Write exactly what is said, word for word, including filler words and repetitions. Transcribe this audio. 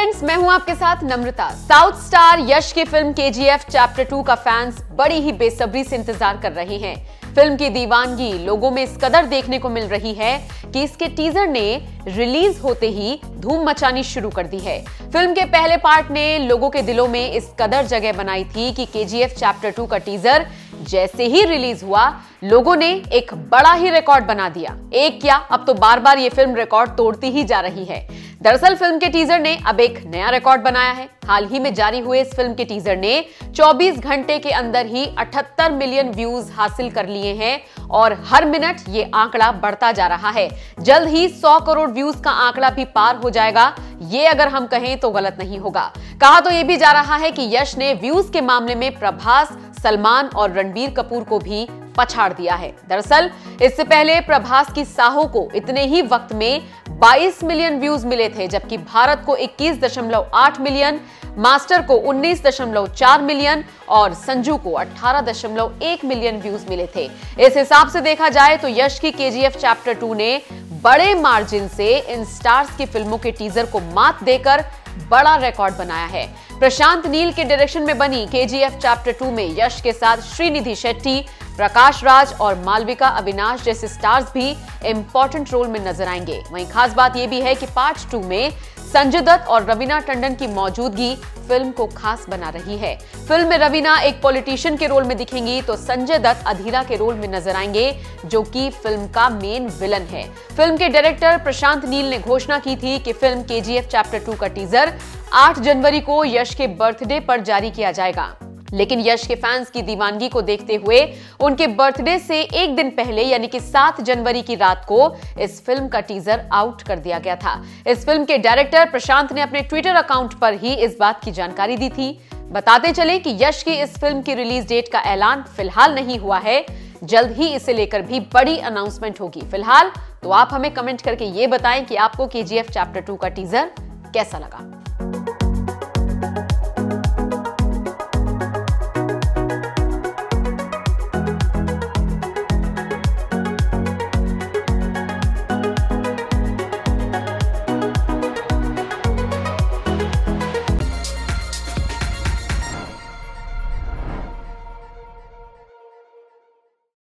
Friends, मैं हूं आपके साथ नम्रता। साउथ स्टार यश की फिल्म केजीएफ चैप्टर टू का फैंस बड़ी ही बेसब्री से इंतजार कर रहे हैं। फिल्म की दीवानगी लोगों में इस कदर देखने को मिल रही है कि इसके टीजर ने रिलीज होते ही धूम मचानी शुरू कर दी है। फिल्म के पहले पार्ट ने लोगों के दिलों में इस कदर जगह बनाई थी कि केजीएफ चैप्टर टू का टीजर जैसे ही रिलीज हुआ, लोगों ने एक बड़ा ही रिकॉर्ड बना दिया। एक क्या, अब तो बार बार ये फिल्म रिकॉर्ड तोड़ती ही जा रही है। दरअसल फिल्म के टीजर ने अब एक नया रिकॉर्ड बनाया है। हाल ही में जारी हुए इस फिल्म के टीजर ने चौबीस घंटे के अंदर ही अठहत्तर मिलियन व्यूज हासिल कर लिए हैं और हर मिनट ये आंकड़ा बढ़ता जा रहा है। जल्द ही सौ करोड़ व्यूज का आंकड़ा भी पार हो जाएगा। ये अगर हम कहें तो गलत नहीं होगा। कहा तो ये भी जा रहा है कि यश ने व्यूज के मामले में प्रभास, सलमान और रणबीर कपूर को भी पछाड़ दिया है। दरअसल इससे पहले प्रभास की साहो को इतने ही वक्त में बाईस मिलियन व्यूज मिले थे, जबकि भारत को इक्कीस दशमलव आठ मिलियन, मास्टर को उन्नीस दशमलव चार मिलियन और संजू को अठारह दशमलव एक मिलियन व्यूज मिले थे। इस हिसाब से देखा जाए तो यश की केजीएफ चैप्टर टू ने बड़े मार्जिन से इन स्टार्स की फिल्मों के टीजर को मात देकर बड़ा रिकॉर्ड बनाया है। प्रशांत नील के डायरेक्शन में बनी केजीएफ चैप्टर टू में यश के साथ श्रीनिधि शेट्टी, प्रकाश राज और मालविका अविनाश जैसे स्टार्स भी इंपॉर्टेंट रोल में नजर आएंगे। वहीं खास बात यह भी है कि पार्ट टू में संजय दत्त और रवीना टंडन की मौजूदगी फिल्म को खास बना रही है। फिल्म में रवीना एक पॉलिटिशियन के रोल में दिखेंगी तो संजय दत्त अधीरा के रोल में नजर आएंगे, जो कि फिल्म का मेन विलन है। फिल्म के डायरेक्टर प्रशांत नील ने घोषणा की थी कि फिल्म केजीएफ चैप्टर टू का टीजर आठ जनवरी को यश के बर्थडे पर जारी किया जाएगा। लेकिन यश के फैंस की दीवानगी को देखते हुए उनके बर्थडे से एक दिन पहले यानी कि सात जनवरी की रात को इस फिल्म का टीजर आउट कर दिया गया था। इस फिल्म के डायरेक्टर प्रशांत ने अपने ट्विटर अकाउंट पर ही इस बात की जानकारी दी थी। बताते चले कि यश की इस फिल्म की रिलीज डेट का ऐलान फिलहाल नहीं हुआ है। जल्द ही इसे लेकर भी बड़ी अनाउंसमेंट होगी। फिलहाल तो आप हमें कमेंट करके ये बताएं कि आपको केजीएफ चैप्टर टू का टीजर कैसा लगा।